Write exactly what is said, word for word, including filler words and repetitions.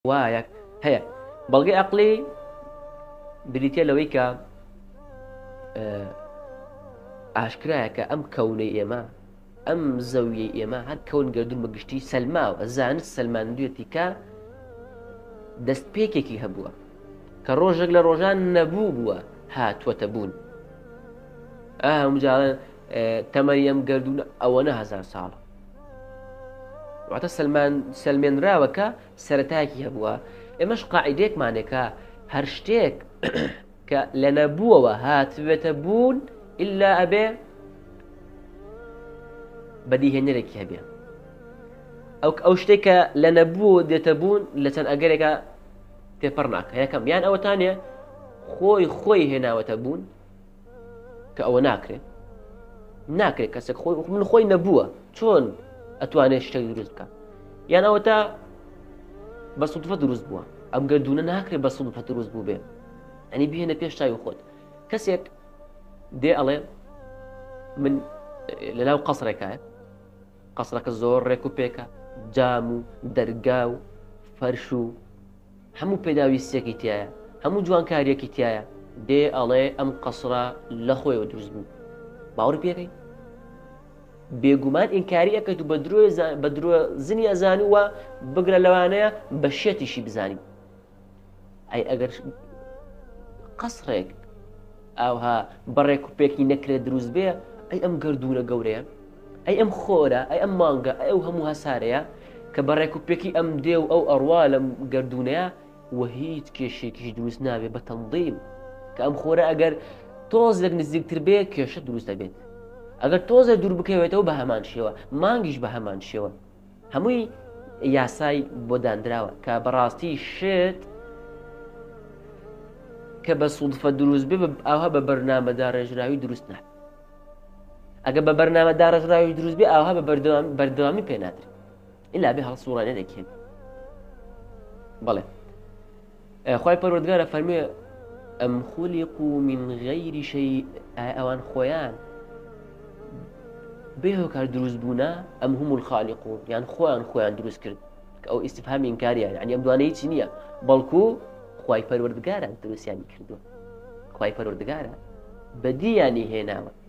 وایەک هەیە بەڵگەی عەقڵی بریتە لەوەی کە ئاشکرایە کە ئەم کەونەی ئێمە ئەم زەویەی ئێمە هەر کەون گەردون بە گشتی سەلماوە زانست سەلماندوێتی کە دەستپێکێکی هەبووە کە ڕۆژێک لە ڕۆژان نەبوو بووە هاتووەتە بوون ئەمجاڵێن تەمەنی ئەم گەردون ئەوەنە هەزار ساڵە واتە سەلمان سەلمێنراوەکە سەرەتایەکی هەبووە ئێمەش قاعیدەیەکمانێکە هەر شتێک کە لە نەبووەوە هاتوێتە بوون ئیلا ئەبێ بەدیهێنەرێکی هەبێ ئەو ئەو شتێکە لە نەبووە دێتە بوون لە چەند ئەگەرێکە تێپەڕ ناکە یەکەم یان ئەوەتانێ خۆی خۆی هێناوەتە بوون کە ئەوە ناکرێت ناکرێت کەسێک خۆی من خۆی نەبووە چۆن ئەتوانێت شتێک دروست بکە یان ئەوەتە بە سودفە دروست بووە ئەم گەردونە ناکرێت بە سودفە دروست بوو بێ ئەنی بهێنە پێش چاوی خۆت کەسێک دێ ئەڵێ من لەلاو قەسرێکایە قەسرەکە زۆر ڕێک و پێکە جام و دەرگا و فەرش و هەموو پێداویستێکی تایە هەموو جوانکاریەکی تایە دێ ئەڵێ ئەم قەسرە لە خۆیەوە دروست بوو باوەڕ پێکەی بێگومان ئینکاری ئەکەیت و بە درۆ زنی ئەزانی وە بگرە لەوانەیە بە شێتیشی بزانی ئەی ئەگەر قەسرێک ئاوها بەڕێک و پێکی نەکرێت دروست بێ ئەی ئەم گەردونە گەورەیە ئەی ئەم خۆرە ئەی ئەم مانگە ئەو هەموو هەسارەیە کە بەڕێک و پێکی ئەم دێ و ئەو ئەڕوا لەم گەردونەیە وە هیچ کێشێکیش دروست نابێ بە تەنظیم کە ئەم خۆرە ئەگەر تۆزێک نزیکتر بێ کێشە دروست دەبێت ئەگەر تۆزێک دوور بکەوێتەوە بە هەمان شێوە مانگیش بە هەمان شێوە هەمووی یاسای بۆ دانراوە کە بەڕاستی شێت کە بە سودفە دروست بێ ئاها بە بەرنامەدا ڕێژراوی دروست نابێت ئەگە بە بەرنامەدا ڕێژراوی دروست بێ ئاها بە بەردەوامی پێ نادرێت ئیلا بێ هەڵسوڕانێنێکێن بەڵێ خوای پەروەردگارە فەرموویە ئەم خولیقوا من غەیری شەیء ئەوان خۆیان بێ هۆکار دروست بوونا ئەم هوم الخالیقون یان خۆیان خۆیان دروست کرد کە ئەو ئیستیفهامی ئینکاریە یعنی ئەم دوانەی چی نییە بەڵکو خوای پەروەردگارە دروستیانی کردووە خوای پەروەردگارە بەدییانی هێناوە